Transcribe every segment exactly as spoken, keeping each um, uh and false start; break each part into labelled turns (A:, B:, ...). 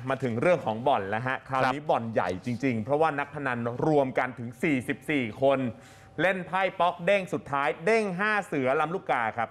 A: มาถึงเรื่องของบ่อนแล้วฮะคราวนี้บ่อนใหญ่จริงๆเพราะว่านักพนันรวมกันถึงสี่สิบสี่คนเล่นไพ่ป๊อกเด้งสุดท้ายเด้งห้าเสือลำลูกกาครับ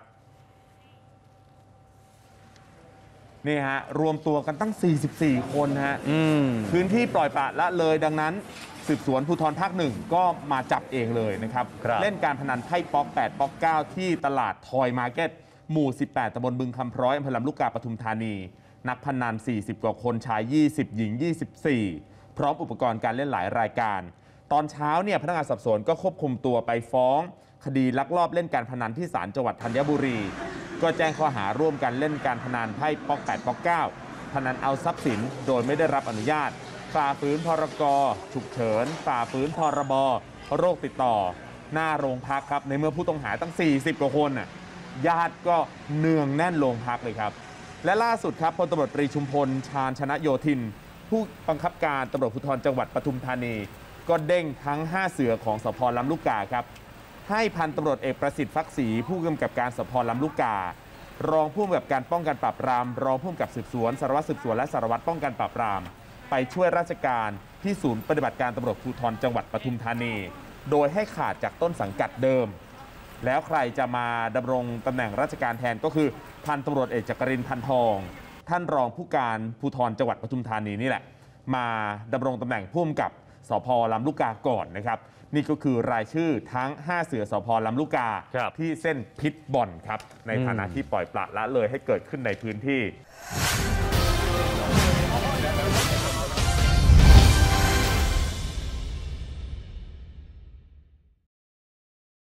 A: นี่ฮะรวมตัวกันตั้งสี่สิบสี่คนฮะพื้นที่ปล่อยปละละเลยดังนั้นสืบสวนภูธรภาคหนึ่งก็มาจับเองเลยนะครับเล่นการพนันไพ่ป๊อกแปดป๊อกเก้าที่ตลาดทอยมาร์เก็ตหมู่สิบแปดตำบลบึงคำพร้อยอำเภอลำลูกกาปทุมธานีนักพนันสี่สิบกว่าคนชายยี่สิบหญิงยี่สิบสี่พร้อมอุปกรณ์การเล่นหลายรายการตอนเช้าเนี่ยพนักงานสอบสวนก็ควบคุมตัวไปฟ้องคดีลักลอบเล่นการพนันที่ศาลจังหวัดธัญบุรีก็แจ้งข้อหาร่วมกันเล่นการพนันไพ่ป๊อกแปดป๊อกเก้าพนันเอาทรัพย์สินโดยไม่ได้รับอนุญาตฝ่าฝืนพรกฉุกเฉินฝ่าฝืนพรบโรคติดต่อหน้าโรงพักครับในเมื่อผู้ต้องหาตั้งสี่สิบกว่าคนน่ะญาติก็เนืองแน่นโรงพักเลยครับและล่าสุดครับพลตำรวจตรีชุมพลชาญชนะโยธินผู้บังคับการตำรวจภูธรจังหวัดปทุมธานีก็เด้งทั้งห้าเสือของสภ.ลำลูกกาครับให้พันตำรวจเอกประสิทธิ์ฟักศรีผู้กำกับการสภ.ลำลูกการองผู้กำกับการป้องกันปราบปรามรองผู้กำกับสืบสวนสารวัตรสืบสวนและสารวัตรป้องกันปราบปรามไปช่วยราชการที่ศูนย์ปฏิบัติการตำรวจภูธรจังหวัดปทุมธานีโดยให้ขาดจากต้นสังกัดเดิมแล้วใครจะมาดำรงตำแหน่งราชการแทนก็คือพันตำรวจเอกจักรินทร์พันทองท่านรองผู้การภูธรจังหวัดปทุมธานีนี่แหละมาดำรงตำแหน่งผู้กำกับสภ.ลำลูกกาก่อนนะครับนี่ก็คือรายชื่อทั้งห้าเสือสภ.ลำลูกกาที่เส้นพิษบ่อนครับในฐานะที่ปล่อยปละละเลยให้เกิดขึ้นในพื้นที่